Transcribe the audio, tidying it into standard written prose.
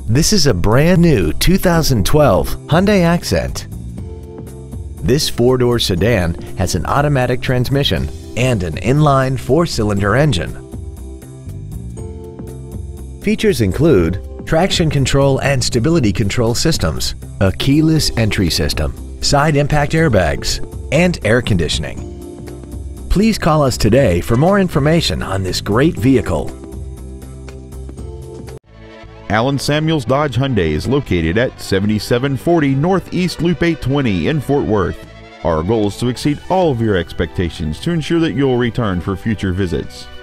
This is a brand new 2012 Hyundai Accent. This four-door sedan has an automatic transmission and an inline four-cylinder engine. Features include traction control and stability control systems, a keyless entry system, side impact airbags, and air conditioning. Please call us today for more information on this great vehicle. Allen Samuels Dodge-Hyundai is located at 7740 Northeast Loop 820 in Fort Worth. Our goal is to exceed all of your expectations to ensure that you'll return for future visits.